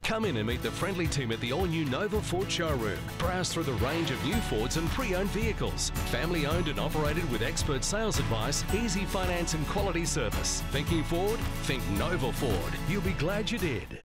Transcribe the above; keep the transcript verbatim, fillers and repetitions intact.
Come in and meet the friendly team at the all-new Nova Ford showroom. Browse through the range of new Fords and pre-owned vehicles. Family owned and operated with expert sales advice, easy finance and quality service. Thinking Ford? Think Nova Ford. You'll be glad you did.